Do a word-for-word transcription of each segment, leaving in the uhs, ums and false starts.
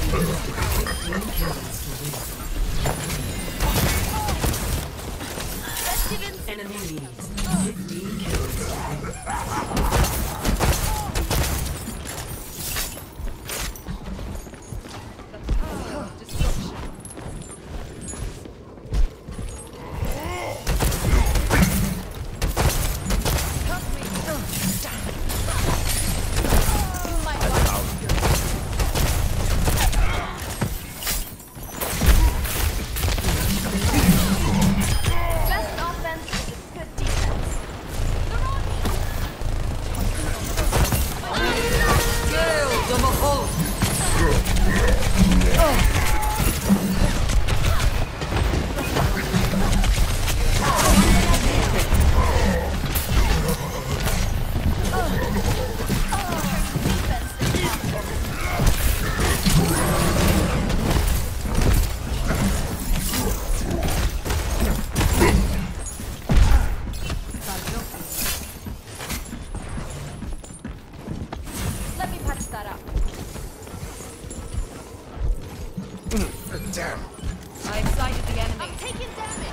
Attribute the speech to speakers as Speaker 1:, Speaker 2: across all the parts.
Speaker 1: Enemy needs fifteen kills.
Speaker 2: Damn.
Speaker 3: I've sighted the enemy.
Speaker 4: I'm taking damage.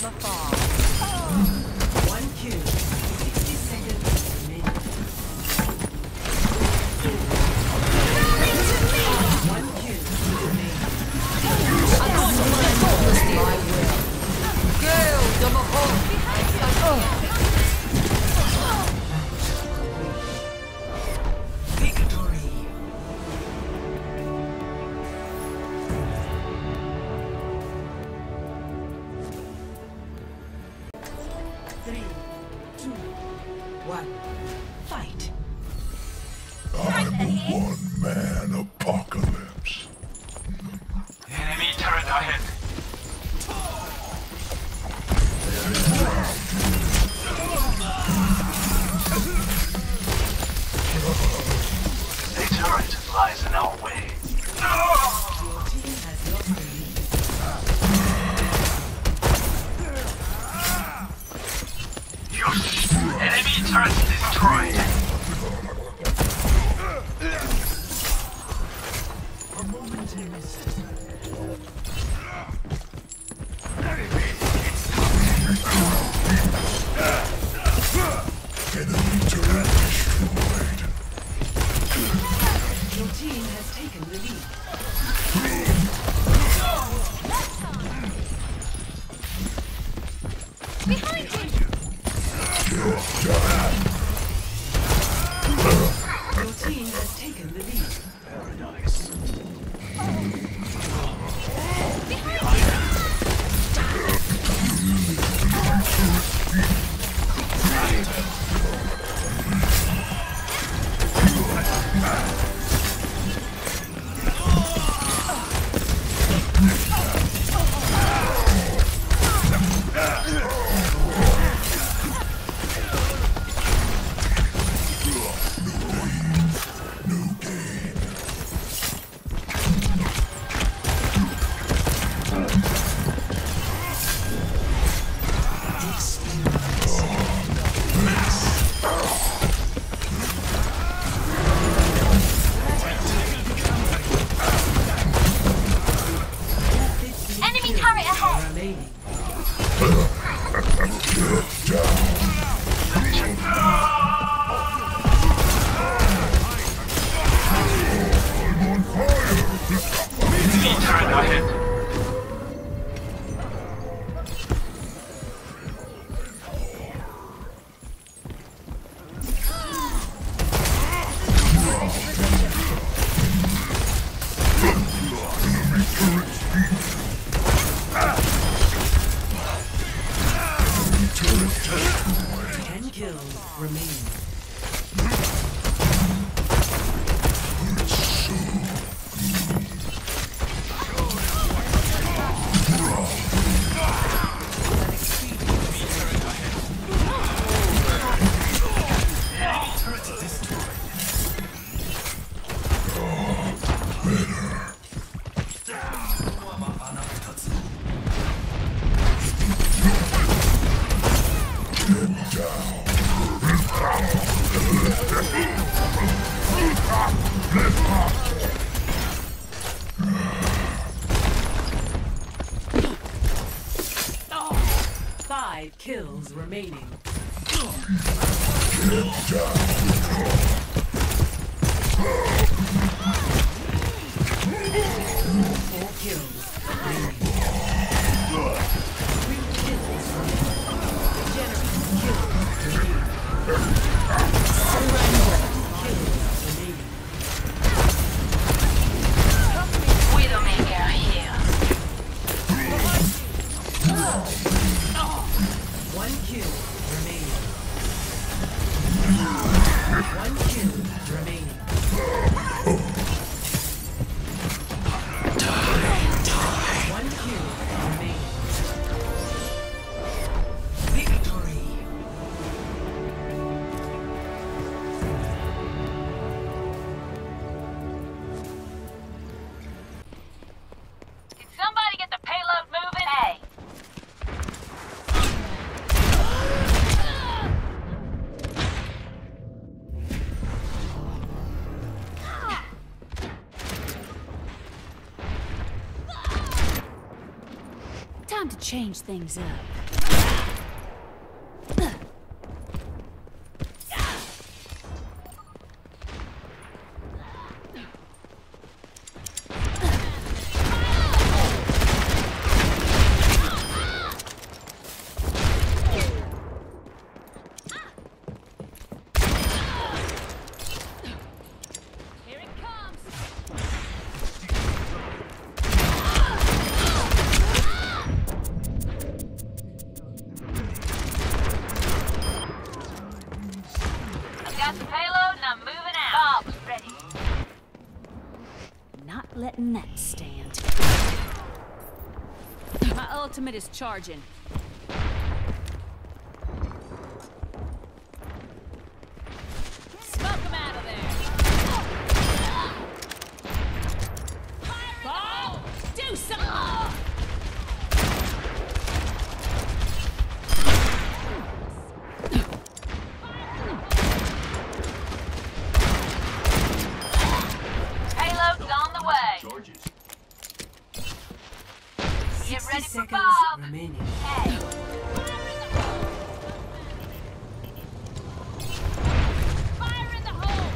Speaker 3: from afar.
Speaker 1: One kill. sixty seconds remaining. One kill remaining.
Speaker 3: I will. Girl, dumb a hole.
Speaker 1: Victory. Three, two, one, fight.
Speaker 2: I'm a one-man apocalypse.
Speaker 4: Enemy turret ahead. The turret lies in our way.
Speaker 1: Your team has lost the lead.
Speaker 4: Yosh! Enemy turret destroyed.
Speaker 1: A momentary setback.
Speaker 2: Enemy turret destroyed.
Speaker 1: Your team has taken the lead.
Speaker 3: Behind you!
Speaker 1: Your team has taken the lead.
Speaker 4: Paradise.
Speaker 3: Enemy turret ahead!
Speaker 1: Remaining.
Speaker 4: Enemy turret ahead.
Speaker 1: Ten kills remaining. Five kills remaining. Four kills remaining. Three kills remaining. Generous kills remaining. Surrender. Kills remaining.
Speaker 3: Widowmaker here.
Speaker 1: One kill remaining. One kill remaining. One kill remaining. Victory.
Speaker 3: Did somebody get the payload moving? Hey. Time to change things up. Got the payload and I'm moving out. Bob's ready.
Speaker 5: Not letting that stand. My ultimate is charging. Smoke him out of there. Bob, do something.
Speaker 3: Payload's on the way.
Speaker 4: Charges.
Speaker 3: Get
Speaker 1: sixty
Speaker 3: ready for
Speaker 1: seconds
Speaker 3: Bob.
Speaker 1: remaining.
Speaker 3: Hey. Fire in the hole.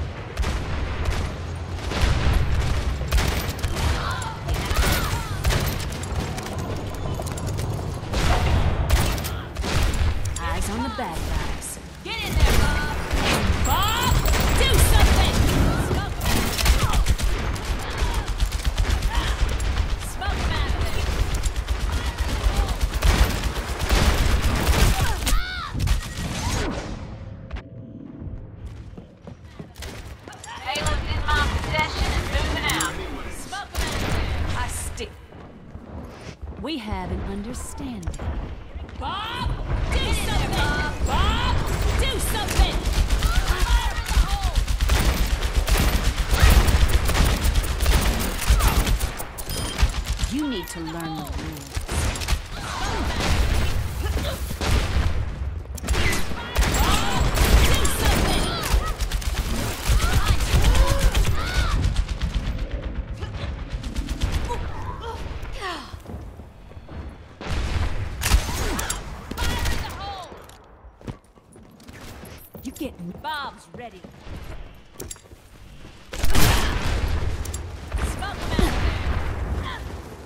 Speaker 5: Eyes on the bad guys.
Speaker 3: Get in there, Bob.
Speaker 5: Bob, do something.
Speaker 3: Smoke Smoke him out of there. Payload's in my possession and moving out. Smoke him out of there.
Speaker 5: I stick. We have an understanding. Bob, do something. Bob, do something.
Speaker 3: Fire in the hole.
Speaker 5: You need to learn the rules. Do something.
Speaker 3: Fire in the hole.
Speaker 5: You getting Bob's ready.
Speaker 3: Smoke him out of there.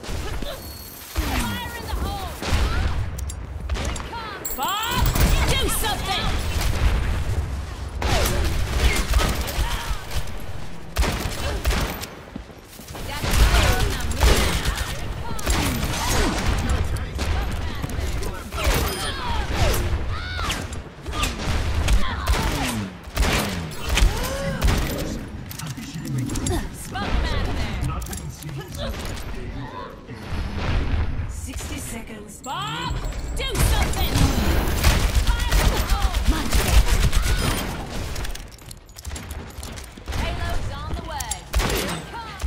Speaker 3: Fire in the hole. Here it comes.
Speaker 5: Bob, do something.
Speaker 3: Got the payload and I'm moving out. Smoke him out of there.
Speaker 1: sixty seconds.
Speaker 5: Bob, do something.
Speaker 3: Fire in the hole. Payload's on the way. Here it comes.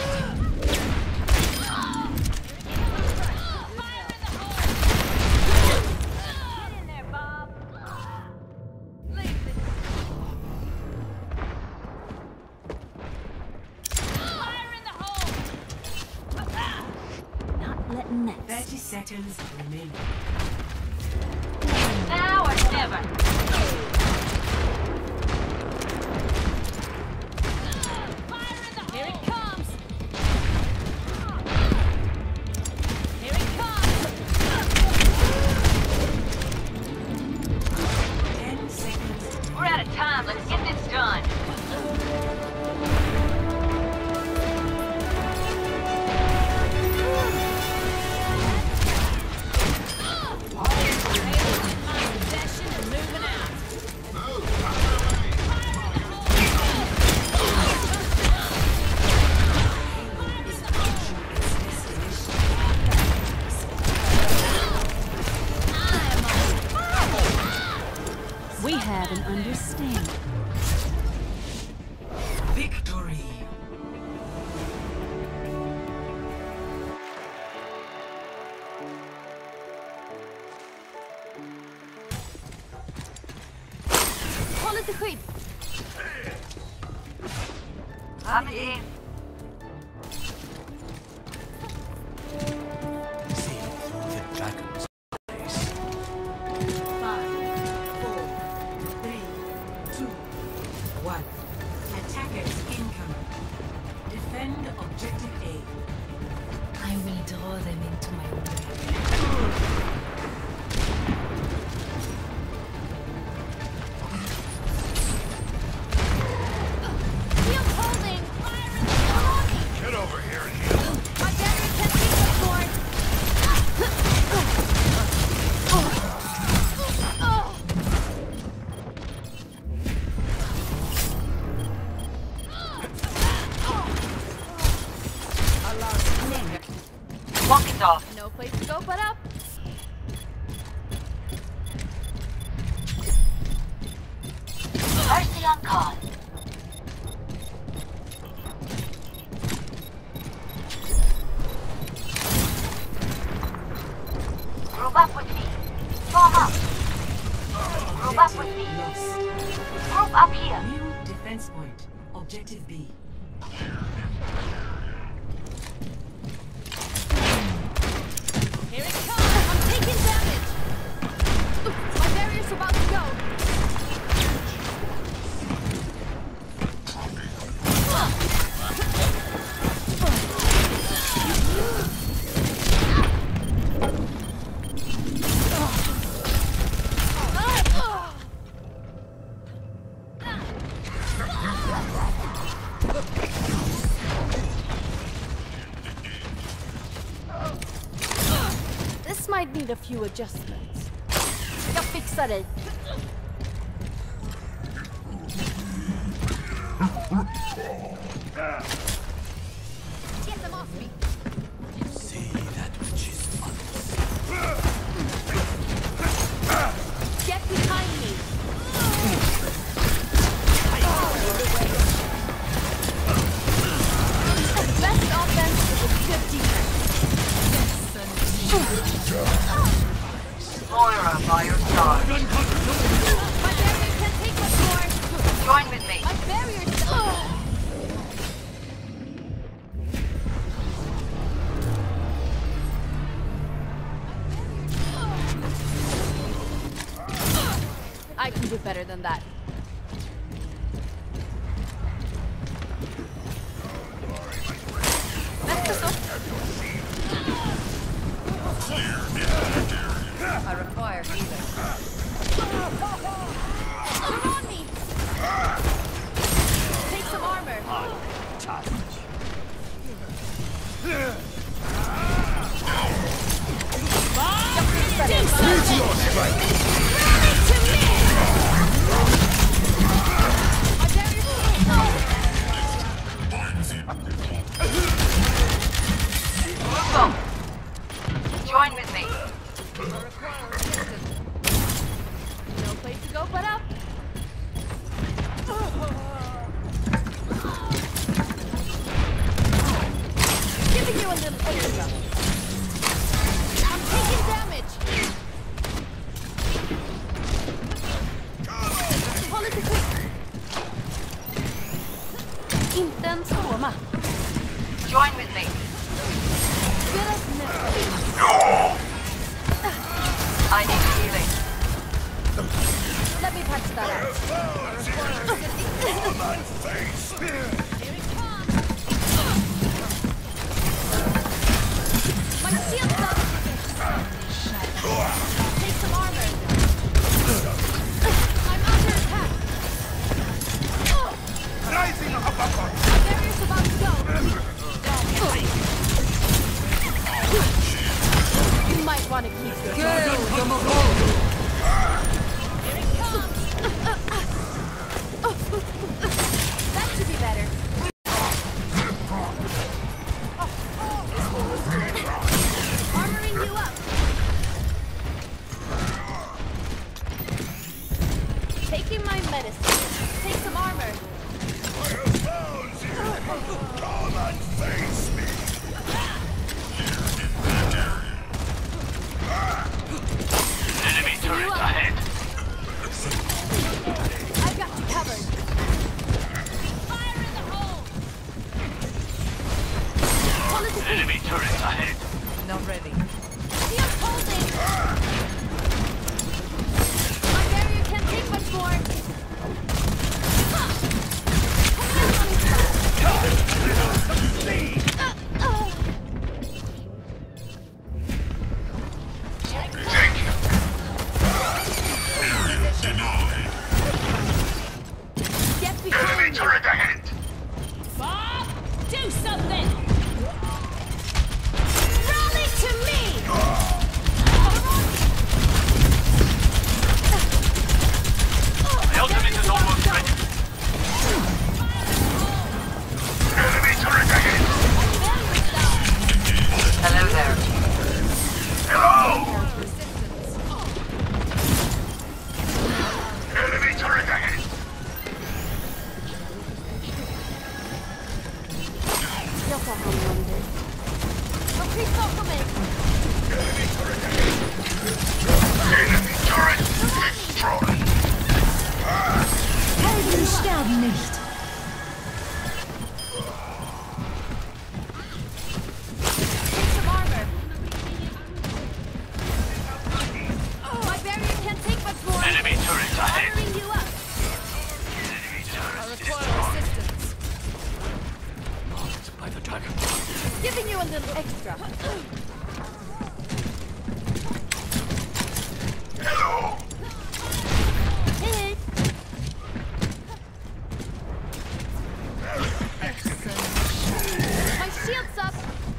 Speaker 3: Fire in the hole. Get in there, Bob. Leave it. Fire in the hole.
Speaker 5: Not letting that.
Speaker 1: thirty seconds remaining.
Speaker 3: Now or never. Fire in the hole. Here it comes. Here it comes.
Speaker 1: ten seconds.
Speaker 3: We're out of time. Let's get this done. Payload's in my possession and moving out.
Speaker 5: We have an understanding.
Speaker 1: Victory.
Speaker 5: Håll lite skydd.
Speaker 3: I'm in.
Speaker 4: See through the dragon's face.
Speaker 3: Friendly on call. Group up with me. Form up. Group up with me.
Speaker 1: Lost.
Speaker 3: Group up here.
Speaker 1: New defense point. Objective B.
Speaker 5: Here it comes! I'm taking damage! Ooh, my barrier's about to go! This might need a few adjustments. Jag fixar dig. Get them off me.
Speaker 4: See that which is
Speaker 5: Get behind me. Best offense is a good defense.
Speaker 3: Moira by your side.
Speaker 5: My barrier can't take much more.
Speaker 3: Join with me.
Speaker 5: My barrier's... Ugh. I can do better than that.
Speaker 3: I require healing.
Speaker 5: They're on me! Take some armor.
Speaker 3: Go. Join with me.
Speaker 5: No place to go but up. Giving you a little extra. I'm taking damage. Håll lite quick. Inte en stråma.
Speaker 3: Join with me.
Speaker 5: Get us next.
Speaker 3: I need healing.
Speaker 5: Let me patch that out. Here it comes. My shield's up. Take some armor. I'm under attack.
Speaker 2: Rising above us.
Speaker 5: My barrier's about to go. You might want to keep your Here it comes. That should be better. Armoring you up. Taking my medicine. Take some armor.
Speaker 2: Come and face me.
Speaker 4: enemy turret ahead.
Speaker 5: I've got you covered. Fire in the hole. Pull it to
Speaker 4: Enemy turret ahead.
Speaker 3: Not ready.
Speaker 5: Shield holding. My barrier can't take much more. extra.
Speaker 2: Hello.
Speaker 5: Hit! My shield's up!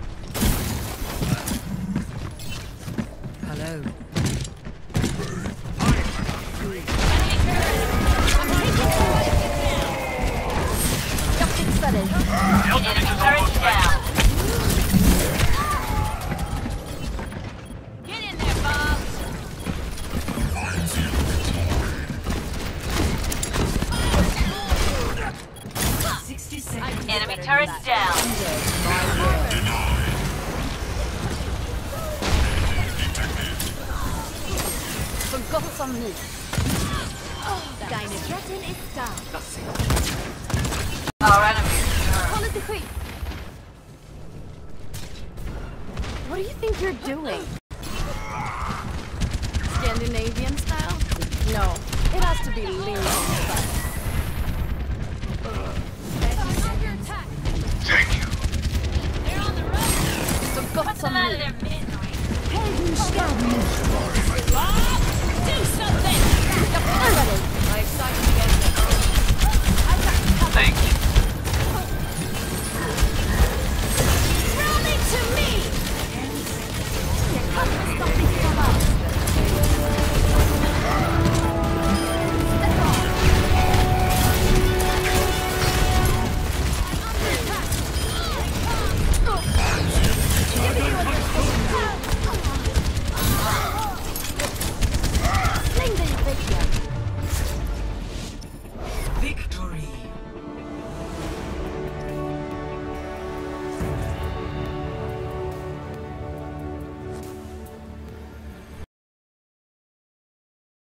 Speaker 1: Hello.
Speaker 4: The ultimate is almost ready.
Speaker 3: Down. Get in there, Bob.
Speaker 1: sixty seconds.
Speaker 3: Enemy turrets down.
Speaker 5: Forgot on me. Deine Rettung ist da.
Speaker 3: Our enemies.
Speaker 5: Call it the creep. What do you think you're doing? Scandinavian style?